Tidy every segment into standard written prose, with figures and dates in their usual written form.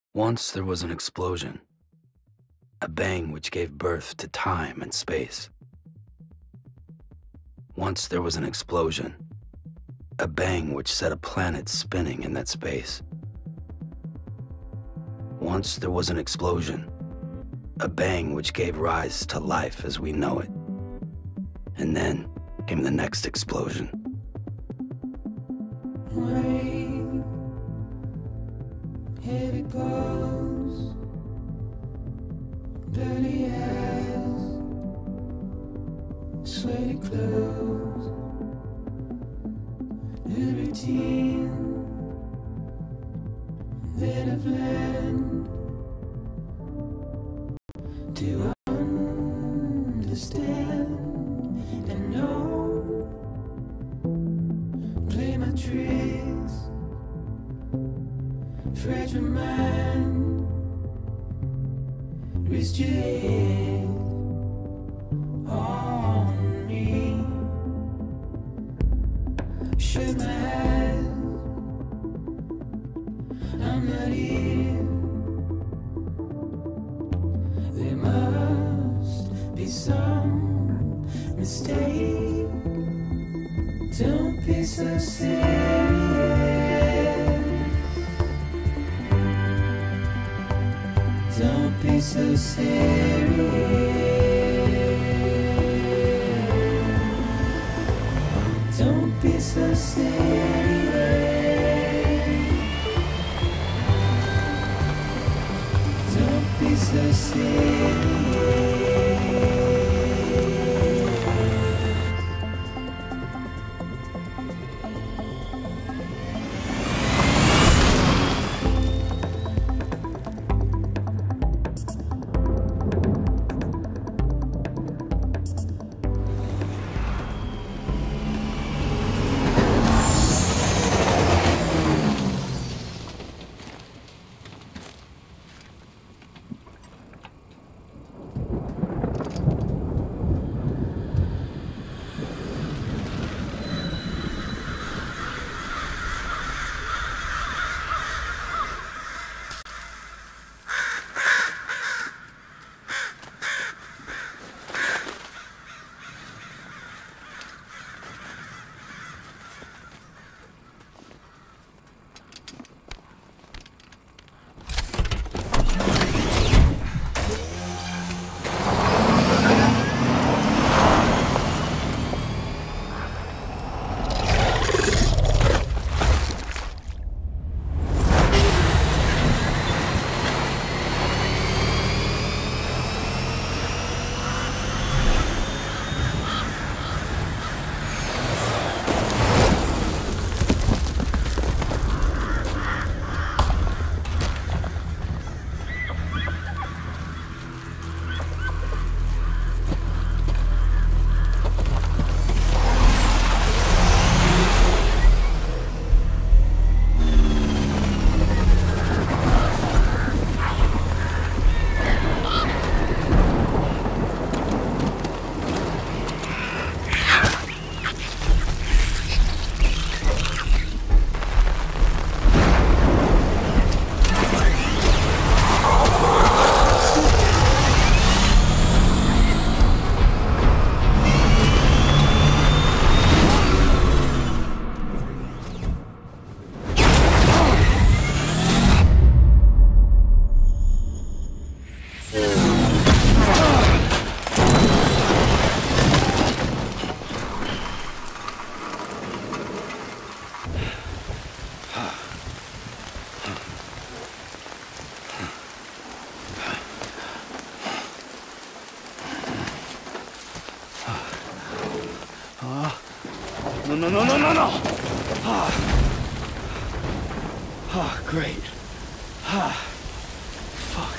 Once there was an explosion, a bang which gave birth to time and space. Once there was an explosion, a bang which set a planet spinning in that space. Once there was an explosion, a bang which gave rise to life as we know it. And then came the next explosion. Rain, here it goes, dirty eyes, sweaty clothes, the routine that I've learned to understand and know. Play my tricks, fragile mind, risk your head on me. Shut my eyes, I'm not here. There must be some mistake. Don't be so serious. Don't be so serious. Don't be so serious. Don't be so serious. No. Great. Fuck.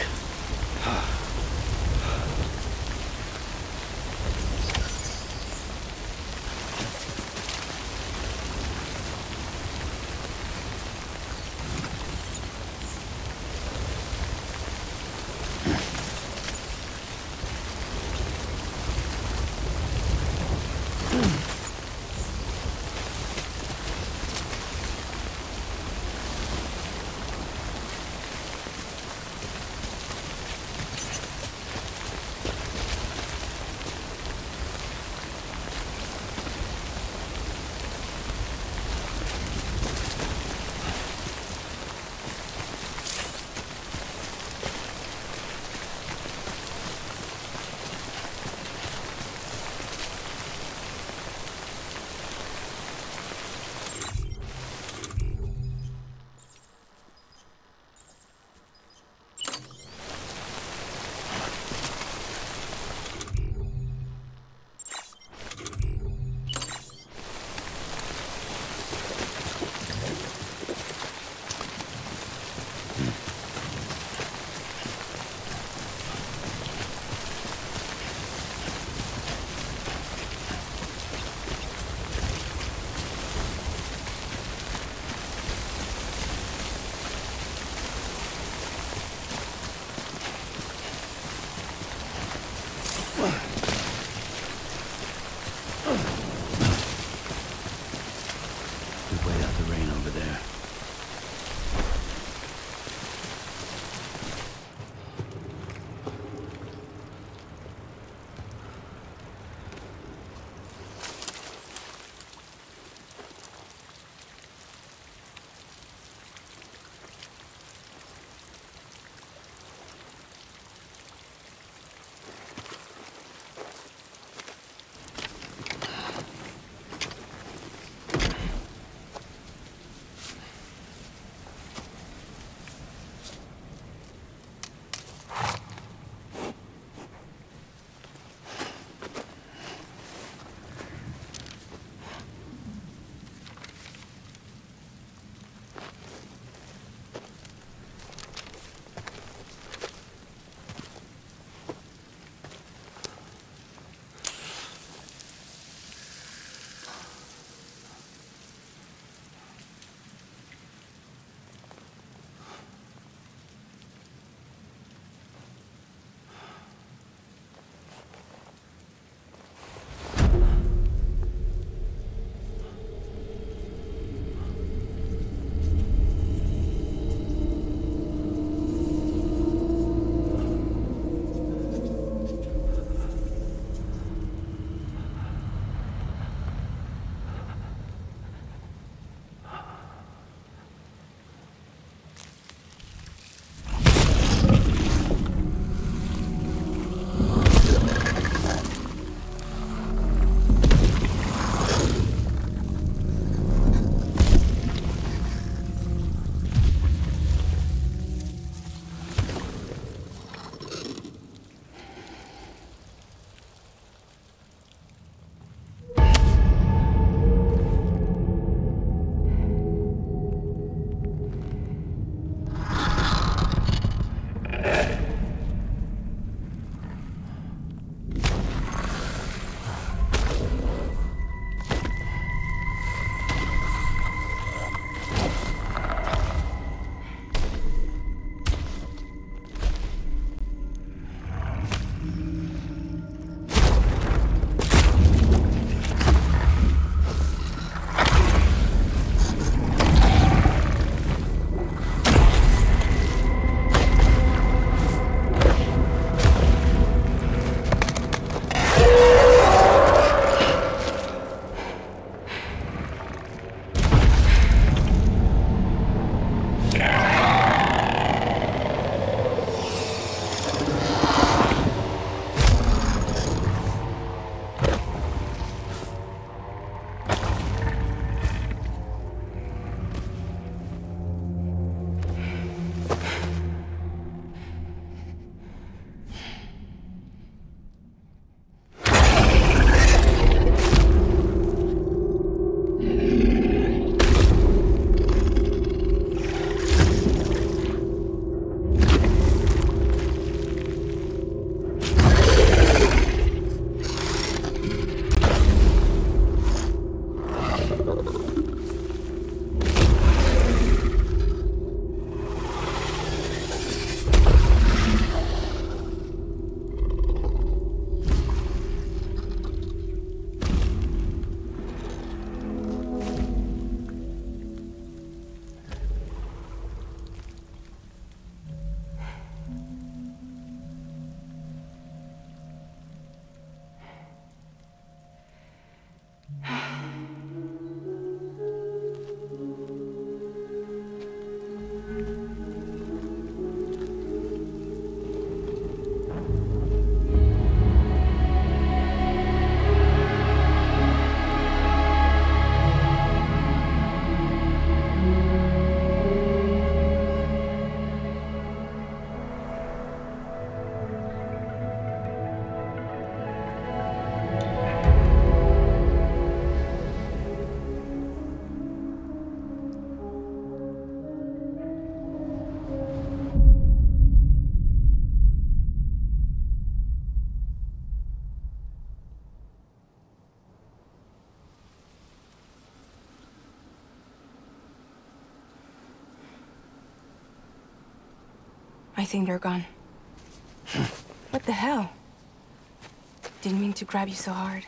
I think they're gone. What the hell? Didn't mean to grab you so hard.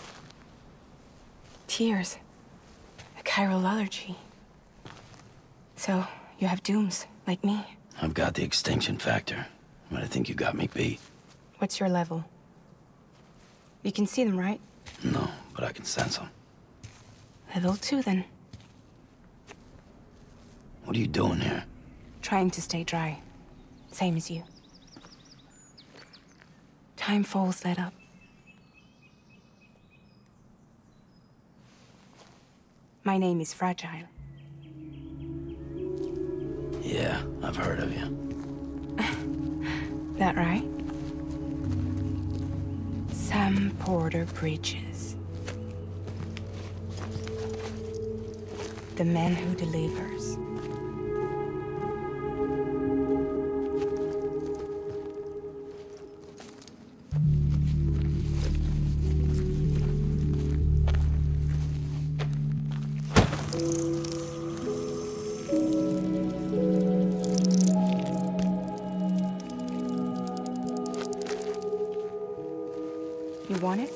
Tears. A chiral allergy. So, you have dooms, like me. I've got the extinction factor, but I think you got me beat. What's your level? You can see them, right? No, but I can sense them. Level 2, then. What are you doing here? Trying to stay dry. Same as you. Time falls let up. My name is Fragile. Yeah, I've heard of you. That right? Sam Porter Bridges. The man who delivers. You want it?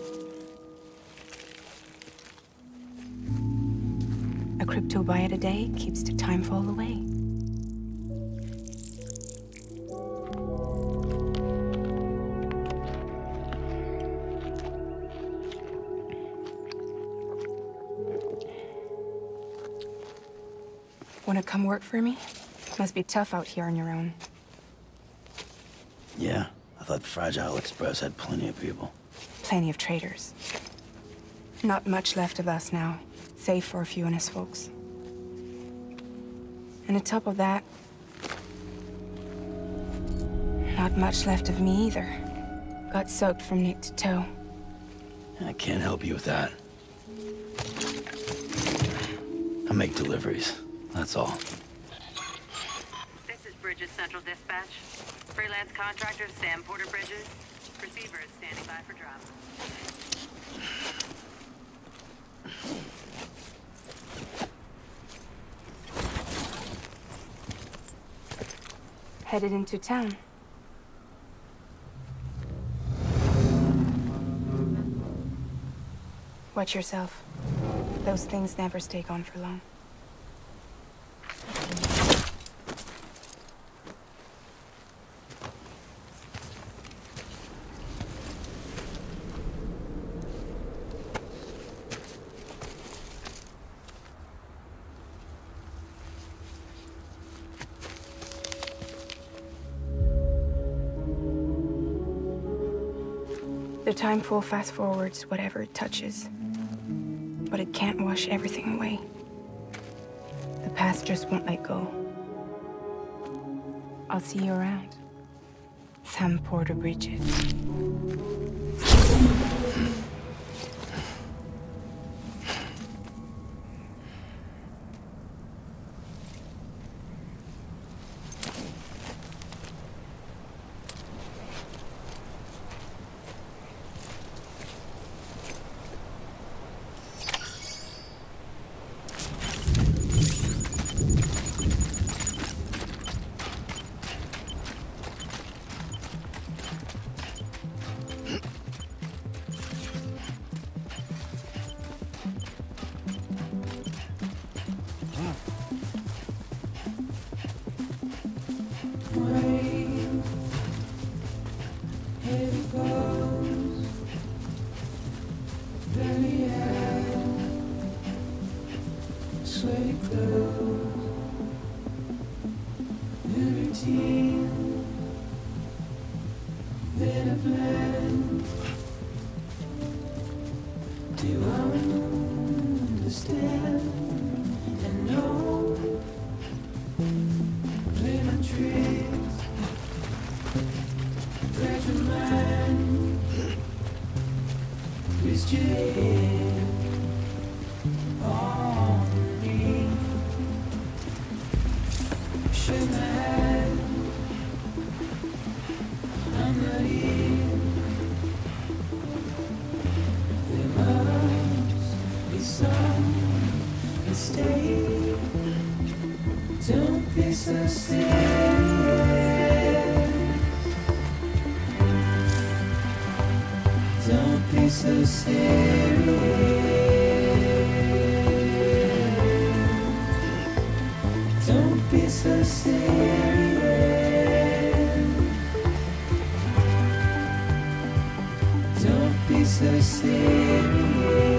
A crypto byte a day keeps the time fall away. Wanna come work for me? Must be tough out here on your own. Yeah, I thought Fragile Express had plenty of people. Plenty of traitors. Not much left of us now, save for a few honest folks. And on top of that, not much left of me either. Got soaked from neck to toe. I can't help you with that. I make deliveries, that's all. This is Bridges Central Dispatch. Freelance contractor Sam Porter Bridges. Receiver is standing by for drop. Headed into town. Watch yourself. Those things never stay gone for long. The time full fast forwards whatever it touches. But it can't wash everything away. The past just won't let go. I'll see you around. Sam Porter Bridges. Rain, heavy falls, belly out, sweaty clothes, the routine that I've learned. Do I understand and know? Play my tricks, fragile mind, twist your head on me. Shake my hand, I'm not here. There must be some mistake. Don't be so serious. so serious. Don't be so serious. Don't be so serious.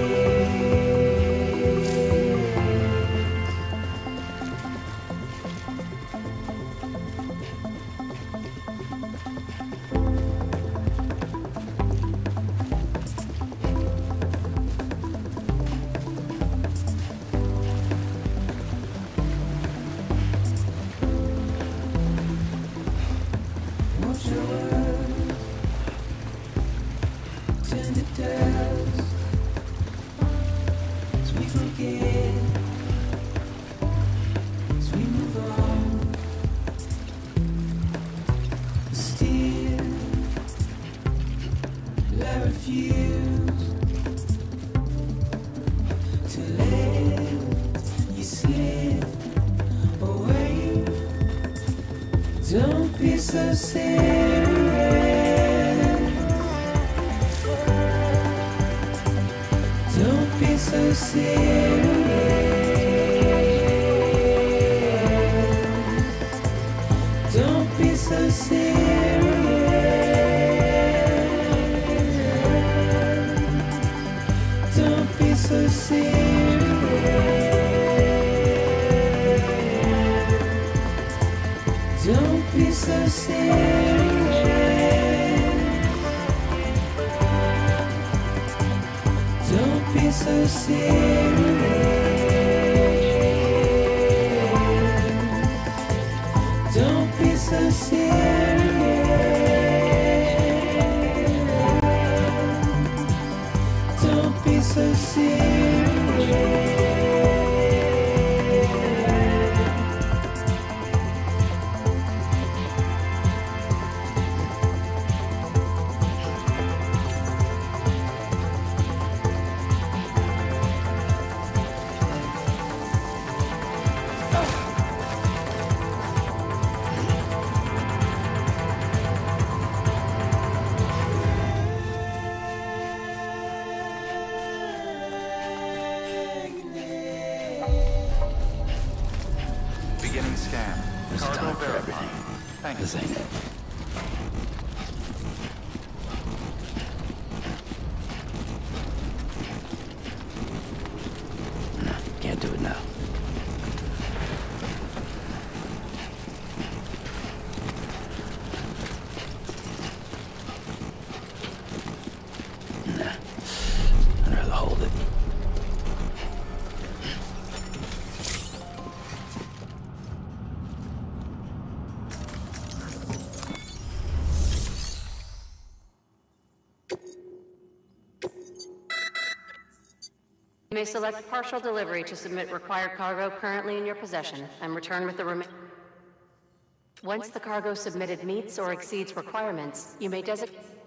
Watch your words turn to dust as we forget, as we move on. Still, I refuse to let you slip away. Don't be so serious. Don't be so serious. Don't be so serious. Don't be so serious. Don't be so serious. Don't be so serious. Don't be so serious. Don't be so serious. Beginning scan. There's Cargo time for verified. everything. Thank This you. ain't it. No, can't do it now. Nah, I'd rather hold it. You may select partial delivery to submit required cargo currently in your possession and return with the remaining. Once the cargo submitted meets or exceeds requirements, you may designate